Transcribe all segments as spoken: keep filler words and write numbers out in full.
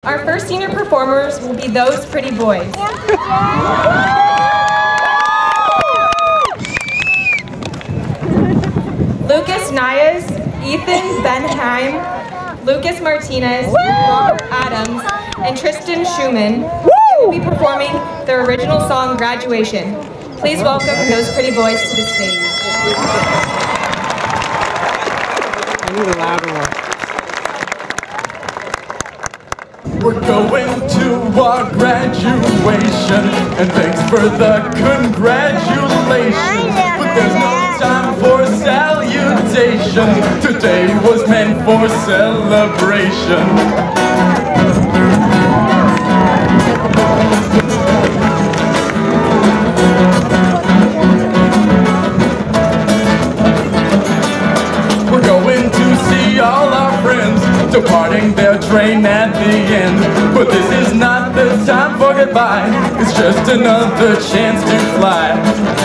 Our first senior performers will be Those Pretty Boys. Lucas Nayas, Ethan Benheim, Lucas Martinez, Robert Adams, and Tristan Schumann will be performing their original song, Graduation. Please welcome Those Pretty Boys to the stage. I need a louder one. We're going to our graduation, and thanks for the congratulations. But there's no time for salutation. Today was meant for celebration. We're going to see all our friends, departing their train at the end. But this is not the time for goodbye, it's just another chance to fly.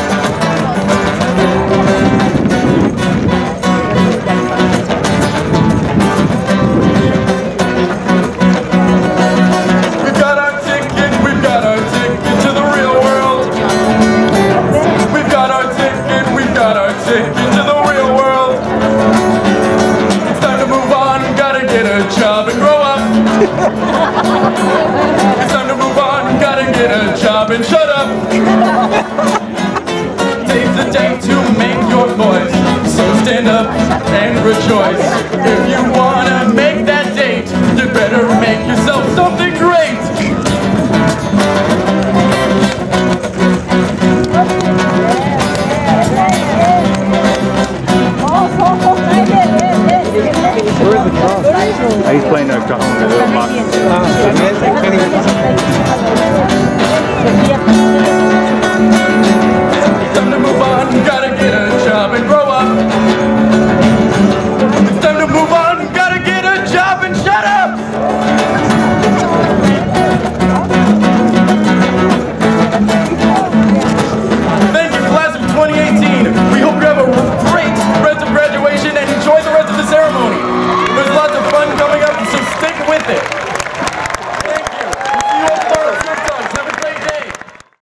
We've got our ticket, we've got our ticket to the real world. We've got our ticket, we've got our ticket to the real world. It's time to move on, gotta get a job and grow up. It's time to move on, gotta get a job and shut up. Today's the day to make your voice, so stand up and rejoice.